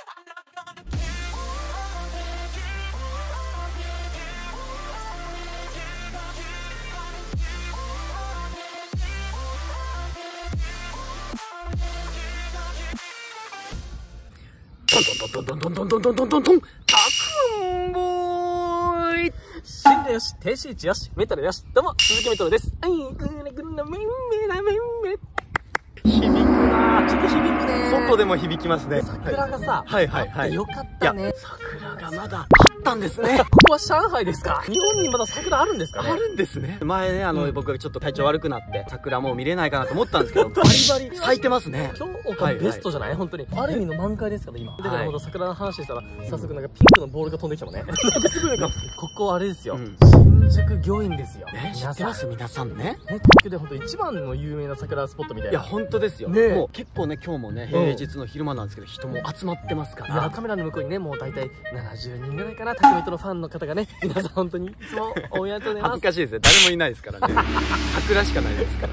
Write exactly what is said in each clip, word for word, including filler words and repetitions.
トントントントントントントントントントン、たくんぼーい。心霊よし、停止位置よし、メタルよし、どうも、鈴木メトロです。はい、ぐるぐるなめんめなめんめ。響くなぁ。ちょっと響くね。外でも響きますね。桜がさ、はいはいはい。よかったね。桜がまだあったんですね。ここは上海ですか？日本にまだ桜あるんですかね？あるんですね。前ね、あの、僕がちょっと体調悪くなって、桜もう見れないかなと思ったんですけど、バリバリ咲いてますね。今日がベストじゃない？本当に。ある意味の満開ですから、今。だからほど桜の話したら、早速なんかピンクのボールが飛んできたもんね。すぐなんか、ここあれですよ。新宿御苑ですよ。ね、知ってます皆さんね。ね、東京で本当一番の有名な桜スポットみたいな。いや、本当ですよ。もう結構ね、今日もね、平日の昼間なんですけど、人も集まってますから。いや、カメラの向こうにね、もう大体ななじゅうにんぐらいかな、タクメトのファンの方がね、皆さん本当にいつも応援ありがとうございます。恥ずかしいですね。誰もいないですからね。桜しかないですから。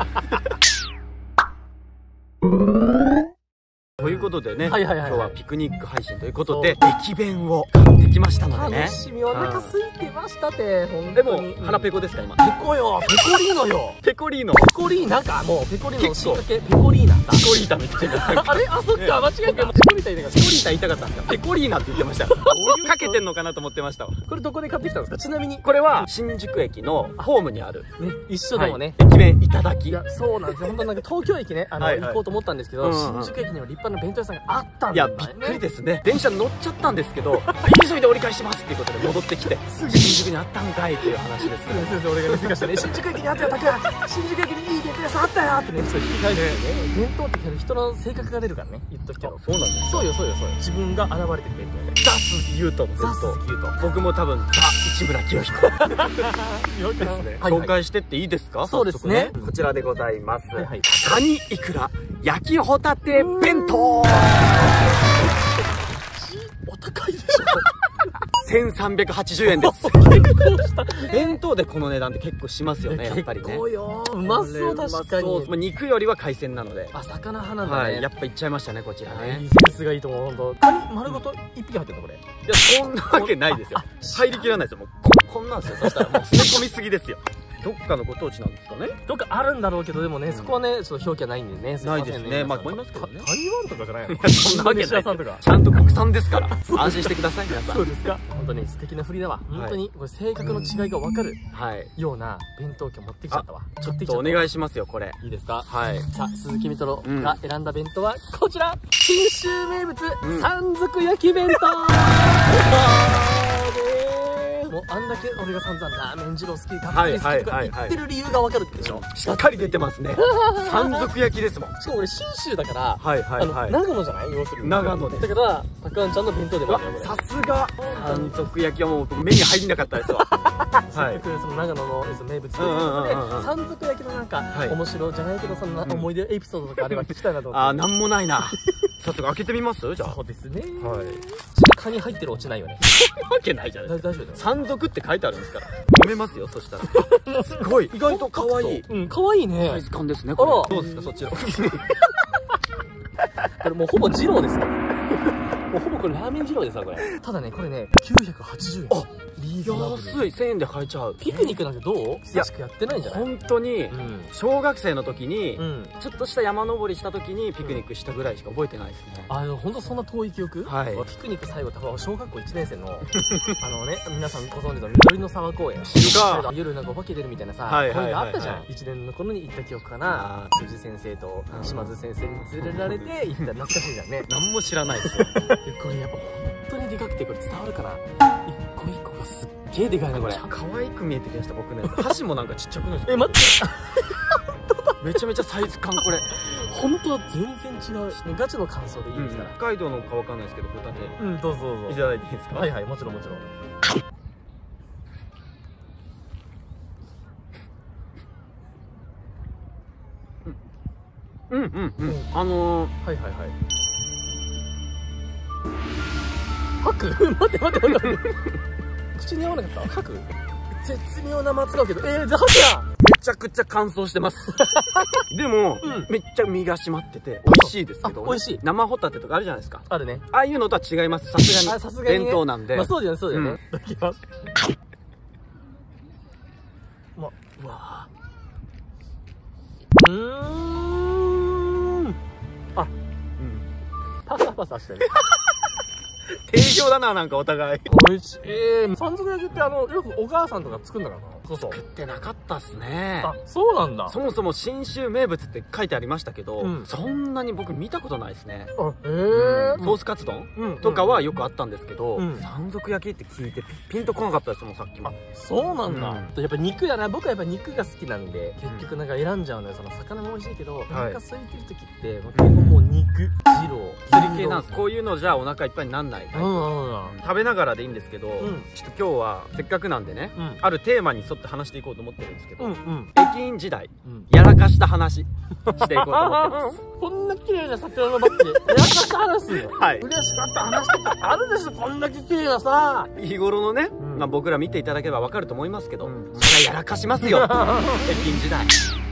ということでね、今日はピクニック配信ということで、駅弁を買ってきましたのでね。楽しみ、お腹空いてましたって。でも、腹ペコですか今？ペコよ、ペコリーノよ。ペコリーノ。ペコリーナか、もうペコリーノの進化系、ペコリーナ。ペコリータみたいな。あれ、あ、そっか、間違えた。ペコリータ言いたかった。ペコリータ言いたかったんですか？ペコリーナって言ってました。お湯かけてんのかなと思ってましたわ。これどこで買ってきたんですか？ちなみに。これは新宿駅のホームにある。ね、一緒でもね。駅弁いただき。いや、そうなんですよ。本当なんか東京駅ね、あの、行こうと思ったんですけど、新宿駅には立派な弁当屋さんがあったんだよね。いや、びっくりですね。電車乗っちゃったんですけど、急いで折り返しますっていうことで戻ってきて、すぐ新宿にあったんかいっていう話です。すいません、俺が見せかしてね、新宿駅にあったよ、たくや。新宿駅にいい弁当屋さんあったよってね、ちょっと引き返してね。弁当って人の性格が出るからね、言っとくけど。そうなんです。そうよ、そうよ、そうよ。自分が現れてる弁当屋。ザ・鈴木優斗の弁当。ザ・鈴木優斗。僕も多分、ザ・市村清彦。よくですね。紹介してっていいですか？そうですね。こちらでございます。カニイクラ焼きホタテ弁当。お高いでしょ。せんさんびゃくはちじゅうえんです。弁当でこの値段って結構しますよね、やっぱりね。結構よ。うまそう、確かに。肉よりは海鮮なので。あ、魚派なんだね。やっぱいっちゃいましたね、こちらね。センスがいいと思う、ほんと。カニ丸ごといっぴき入ってんのこれ？いや、そんなわけないですよ。入りきらないですよ。もうこんなんですよ。そしたらもう詰め込みすぎですよ。どっかのご当地なんですかね。どっかあるんだろうけど、でもね、そこはね、ちょっと表記はないんでね。ないですね。まあ、思いますけどね。台湾とかじゃないの？そんなわけない。ちゃんと国産ですから。安心してください、皆さん。そうですか。本当に素敵な振りだわ。本当に、これ性格の違いがわかるような弁当今日持ってきちゃったわ。ちょっとお願いしますよ、これ。いいですか？はい。さあ、鈴木みとろが選んだ弁当はこちら。信州名物、山賊焼き弁当。もうあんだけ俺が散々ラーメン二郎好き、カップ好きとか言ってる理由がわかるでしょ。しっかり出てますね。山賊焼きですもん。しかも俺信州だから、あの長野じゃない？要するに長野です。だからたくあんちゃんの弁当でもあるよ。さすが山賊焼きはもう目に入りなかったですわ。せっかくその長野の名物ということで、山賊焼きのなんか面白じゃないけど、そんな思い出エピソードとかあれば聞きたいなと思って。ああ、なんもないな。早速開けてみます？じゃあ。そうですね。はい。カニ入ってる落ちないよね。わけないじゃないですか。大丈夫だよ。山賊って書いてあるんですから。飲めますよ、そしたら。すごい。意外と可愛い。うん、可愛いね。サイズ感ですね、これ。どうですか、そちら。これもうほぼ二郎ですよ。もうほぼこれラーメン二郎ですわ、これ。ただね、これね、きゅうひゃくはちじゅうえん。あ、安い。せんえんで買えちゃう。ピクニックなんてどう？久しくやってないんじゃない？本当に、小学生の時に、ちょっとした山登りした時にピクニックしたぐらいしか覚えてないですね。あ、本当そんな遠い記憶？はい。ピクニック最後、多分小学校いちねん生の、あのね、皆さんご存知の緑の沢公園。夜なんかお化け出るみたいなさ、公園があったじゃん。いちねんの頃に行った記憶かな。辻先生と島津先生に連れられて行った懐かしいじゃんね。何も知らないですよ。これやっぱ本当にでかくて、これ伝わるかな？一個一個がすっげえでかいな、これ。可愛く見えてきました、僕のやつ。箸もなんかちっちゃくないですか？え、待って。めちゃめちゃサイズ感、これ。本当は全然違う。ガチの感想でいいですから。北海道のかわかんないですけど、ホタテ。うん、どうぞどうぞ。いただいていいですか？はいはい、もちろんもちろん。うんうんうん。あのー、はいはいはい。吐く？待って待って待って。口に合わなかった？吐く？絶妙な間使うけど、えー、吐くやん！めっちゃくちゃ乾燥してます。でも、うん、めっちゃ身が締まってて、美味しいですけど、 美味しい。 生ホタテとかあるじゃないですか。 あるね。 ああいうのとは違います。さすがに。 さすがに、ね。 伝統なんで。 まあそうだよね、そうだよね。いただきます。ま、うわー。うーん。あ、うん。パサパサしてる。 定評だな、なんかお互い。 美味しい。えー、山賊焼きってあの、よくお母さんとか作るんだからな。そうそう。 作ってなかったっすね。 あ、そうなんだ。 そもそも信州名物って書いてありましたけど、うん、そんなに僕見たことないですね。 あ、へー。 うん、ソースカツ丼、うん、とかはよくあったんですけど、うん、山賊焼きって聞いてピンとこなかったですもん、さっきも。あ、 そうなんだ。うん、やっぱ肉やな。僕はやっぱ肉が好きなんで、結局なんか選んじゃうのよ。その魚も美味しいけど、お腹空いてる時って、基本もう肉、二郎、 釣り系なんです。こういうのじゃお腹いっぱいになんない。食べながらでいいんですけど、うん、ちょっと今日はせっかくなんでね、うん、あるテーマに沿って話していこうと思ってるんですけど、うんうん、駅員時代、うん、やらかした話していこうと思ってます。 こんな綺麗な桜のバッグでやらかした話すよ。はい。嬉しかった話とかあるでしょ、こんだけ綺麗なさ。 日頃のね、うん、まあ僕ら見ていただければわかると思いますけど、うん、それはやらかしますよ。駅員時代。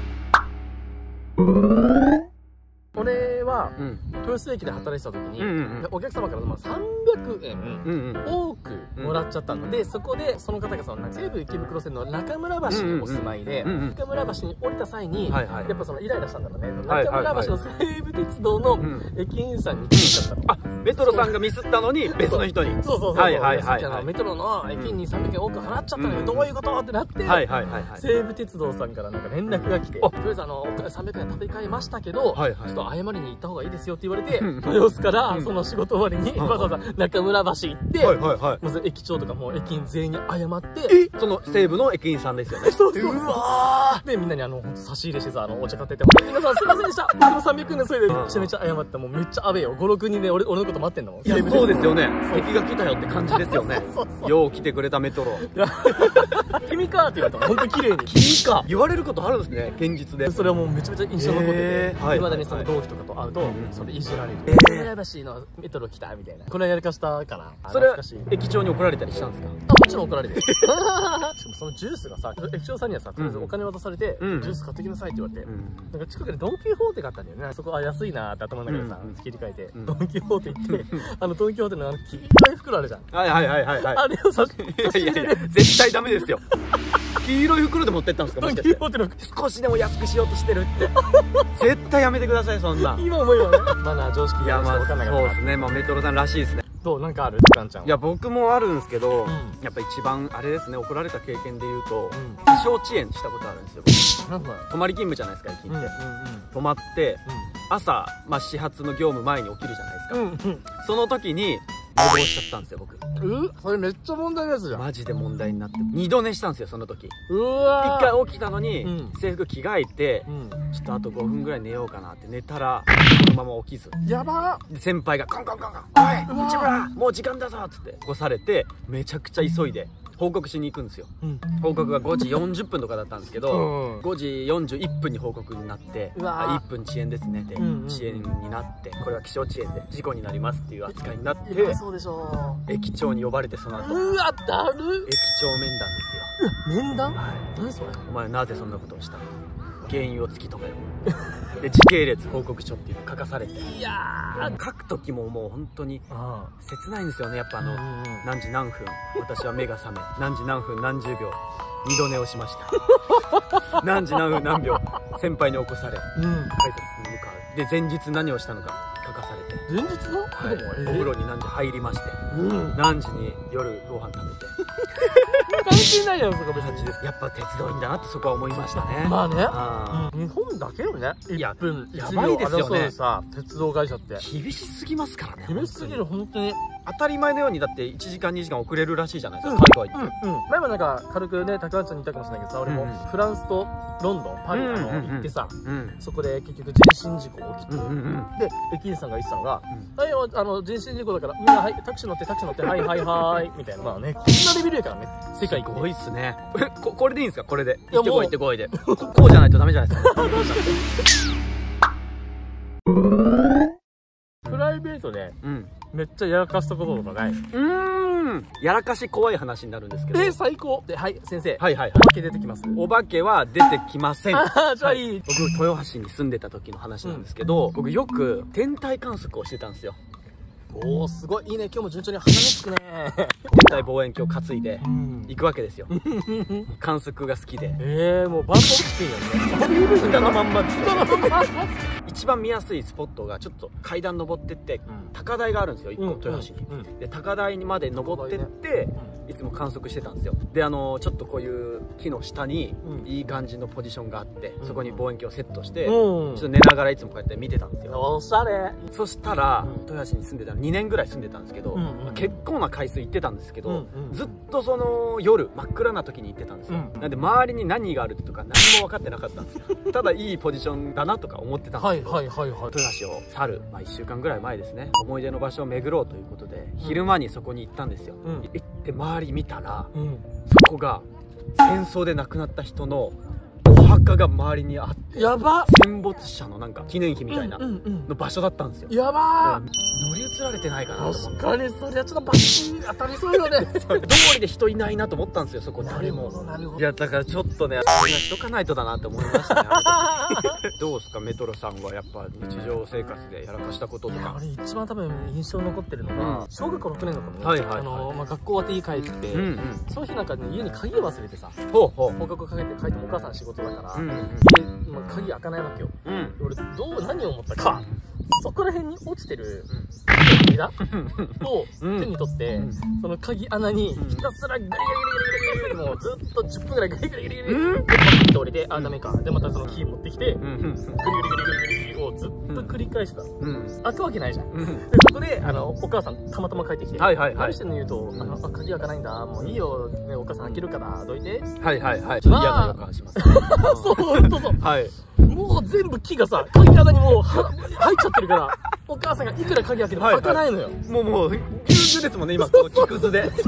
俺は、うん、豊洲駅で働いてた時に、お客様からまあさんびゃくえん多くもらっちゃったので、そこでその方がその西武池袋線の中村橋にお住まいで、中村橋に降りた際に、やっぱそのイライラしたんだろうね。中村橋の西武鉄道の駅員さんに聞いちゃったの。 あ、メトロさんがミスったのに別の人に。 そうそうそう。はいはいはい。メトロの駅員にさんびゃくえん多く払っちゃったのよ。どういうことってなって、西武鉄道さんからなんか連絡が来て、とりあえずあのさんびゃくえん立て替えましたけど、ちょっと謝りに行った方がいいですよって言われて、豊洲からその仕事終わりにわざわざ中村橋行って、まず駅長とかもう駅員全員に謝って、 その西武の駅員さんですよね。 そうそう。うわーでみんなにあの本当差し入れしてさ、あのお茶買ってって、皆さんすいませんでした、僕のさんびゃくえんでそれでめちゃめちゃ謝って、もうめっちゃアベよ。ごろくにんで俺俺のこと待ってんの。 いやそうですよね。敵が来たよって感じですよね。よう来てくれたメトロ。 君かって言われた。本当綺麗に君か言われることあるんですね、現実で。 それはもうめちゃめちゃ印象残ってて、いまだにその同期とかと会うとそれいじられる。中村橋のメトロ来たみたいな。これはやらかしたかな。 それは駅長に怒られたりしたんですか？ あ、もちろん怒られてる。しかもそのジュースがさ、駅長さんにはさ、とりあえずお金渡されて、ジュース買ってきなさいって言われて、なんか近くでドン・キホーテがあったんだよね。そこは安いなーって頭の中でさ切り替えて、ドン・キホーテ行って、あのドン・キホーテのあの黄色い袋あるじゃん。 はいはいはいはい。 あれをさ、 いやいや絶対ダメですよ。黄色い袋で持ってったんですか？もしかして少しでも安くしようとしてるって。絶対やめてください、そんな。 今思えばね、マナー常識が分かんないから。 そうですね、まあメトロさんらしいですね。 どうなんかある？カンちゃん。 いや僕もあるんですけど、やっぱ一番あれですね、怒られた経験で言うと、気象遅延したことあるんですよ。泊まり勤務じゃないですか、駅って。泊まって朝、まあ始発の業務前に起きるじゃないですか。その時に寝坊しちゃったんですよ、僕。 うそれめっちゃ問題のやつじゃん。 マジで問題になって二度寝したんですよ、その時。 うわ一回起きたのに制服着替えて、ちょっとあとごふんぐらい寝ようかなって寝たらそのまま起きず。 やばー。先輩がコンコンコンコン「おい市村もう時間だぞ」っつって起こされて、めちゃくちゃ急いで報告しに行くんですよ。報告がごじよんじゅっぷんとかだったんですけど、ごじよんじゅういっぷんに報告になって、いっぷん遅延ですねって遅延になって、これは気象遅延で事故になりますっていう扱いになって、 そうでしょう。 駅長に呼ばれて、その後うわだる。 駅長面談ですよ。面談？ はい。 何それ？ お前なぜそんなことをしたの？原因を突き止めろ。で時系列報告書っていうの書かされて、 いやー書く時ももう本当に切ないんですよね。やっぱあの何時何分私は目が覚め、何時何分何十秒二度寝をしました。何時何分何秒先輩に起こされ、改札に向かう。で前日何をしたのか書かされて、 前日の、 はい、お風呂に何時入りまして、何時に夜ご飯食べて。 関係ないやん、そこ別に。 やっぱ鉄道員だなってそこは思いましたね。 まあね、日本だけよね。いっぷんやばいですよね。 鉄道会社って厳しすぎますからね。 厳しすぎる、本当に。 当たり前のようにだっていちじかんにじかん遅れるらしいじゃないですか、海外って。 前もなんか軽くね、高橋ちゃんに言ったかもしれないけどさ、俺もフランスとロンドン、パリ行ってさ、そこで結局人身事故起きて、で駅員さんが言ってたのが「はい、あの人身事故だからみんなはいタクシー乗ってタクシー乗ってはいはいはい」みたいな。まあね、こんなレベルやからね、世界すごいっすね。ここれでいいんですか？これで行ってこい行ってこいでこうじゃないとダメじゃないですか。プライベートでめっちゃやらかしたこととかない？うーん番やらかし怖い話になるんですけど。 え、最高。で、はい、先生。 はいはい。 お化け出てきます？ お化けは出てきません。 あ、じゃあいい。 僕、豊橋に住んでた時の話なんですけど、僕よく天体観測をしてたんですよ。 おー、すごい。いいね。今日も順調に鼻につくね。 天体望遠鏡担いで行くわけですよ。観測が好きで。 ええ、もうバンド起きてんやね。 歌のまんまです。一番見やすいスポットがちょっと階段登ってって、高台があるんですよ、一個豊橋に。で、高台にまで登ってって、いつも観測してたんですよ。で、あのちょっとこういう木の下にいい感じのポジションがあって、そこに望遠鏡をセットして、ちょっと寝ながらいつもこうやって見てたんですよ。 おしゃれ。 そしたら、豊橋に住んでたのにねんぐらい住んでたんですけど、結構な回数行ってたんですけど、ずっとその夜真っ暗な時に行ってたんですよ。なんで周りに何があるとか何も分かってなかったんですよ。ただいいポジションだなとか思ってたんですけど、はいはいはいはい。豊橋を去る、まあ、いっしゅうかんぐらい前ですね、思い出の場所を巡ろうということで、昼間にそこに行ったんですよ。行って周り見たら、そこが戦争で亡くなった人のお墓が周りにあって、やば、戦没者のなんか記念碑みたいなの場所だったんですよ。やばー、乗り移られてないかなと思って。確かにそれはちょっとバチン当たりそうよね。通りで人いないなと思ったんですよ、そこ誰も。いやだからちょっとね、しとかないとだなって思いましたね。どうですかメトロさんは、やっぱ日常生活でやらかしたこととか。あれ一番多分印象残ってるのが小学校ろくねんの頃ね、あのまあ学校終わって家帰って、その日なんか家に鍵忘れてさ、放課後かけて帰ってもお母さん仕事だから家、まあ、鍵開かないわけよ。俺どう何を思ったか、そこら辺に落ちてる枝を手に取って、その鍵穴にひたすらガリガリガリガリガリガリ、もうずっとじゅっぷんぐらいガリガリガリガリでパキッと降りて、あ、ダメか。で、またそのキー持ってきて、ガリガリガリガリガリガリをずっと繰り返した。開くわけないじゃん。で、そこで、あの、お母さんたまたま帰ってきて、何してんの言うと、あの、あ、鍵開かないんだ。もういいよ。ね、お母さん開けるから、どいて。はいはいはい。ちょっと嫌な予感します。そう、ほんとそう。はい。もう全部木がさ、鍵穴にもう入っちゃってるから、お母さんがいくら鍵開けても開かないのよ。もうもう、ぎゅうぎゅうですもんね、今、この木くずで。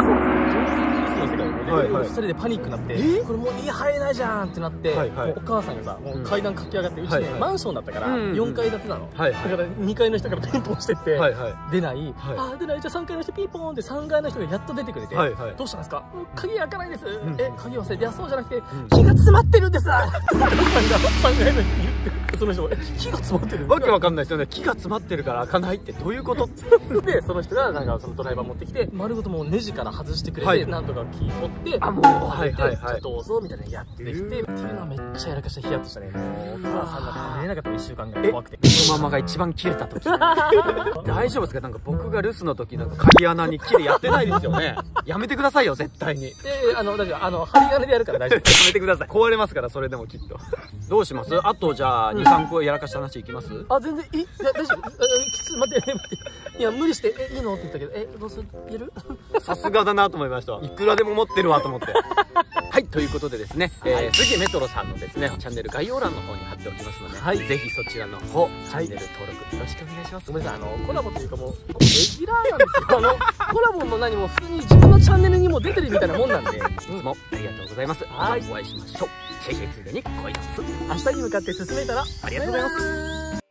ふたりでパニックになって、これもう家入れないじゃんってなって、お母さんがさ、もう階段駆け上がって、うちね、マンションだったから、よんかい建てなの。だからにかいの人からピンポンしてって、出ない。あ、出ない。じゃあさんかいの人ピンポンってさんがいの人がやっと出てくれて、どうしたんですか？鍵開かないです。え、鍵忘れて、いや、そうじゃなくて、気が詰まってるんですお母さんがさんがいの人に言って、その人も、え、気が詰まってる？わけわかんないですよね。気が詰まってるから開かないってどういうこと？で、その人がなんかそのドライバー持ってきて、丸ごともうネジから外してくれて、なんとかキー取って、あ、もう、はいはいはい。どうぞみたいなやってきて、っていうのはめっちゃやらかしたヒヤッとしたね。もう、お母さんが寝れなかったいっしゅうかんぐらい怖くて。そのママが一番切れた時。大丈夫ですか？なんか僕が留守の時なんか鍵穴に切れやってないですよね。やめてくださいよ、絶対に。えー、あの、大丈夫。あの、針金でやるから大丈夫。やめてください。壊れますから、それでもきっと。どうします？あと、じゃあ、に、さんこやらかした話いきます？あ、全然いい。いや、大丈夫。きつい。待って、待って。いや、無理して、え、いいのって言ったけど、え、どうする？言える？さすがだなと思いました。いくらでも持ってるわと思って。はい、ということでですね、えー、次メトロさんのですね、チャンネル概要欄の方に貼っておきますので、はい、ぜひそちらの方、チャンネル登録よろしくお願いします。ごめんなさい、あの、コラボというかもう、レギュラーなんですよ。あの、コラボも何も普通に自分のチャンネルにも出てるみたいなもんなんで、いつもありがとうございます。はい、お会いしましょう。シェイシェイついでに恋ダンス。明日に向かって進めたら、ありがとうございます。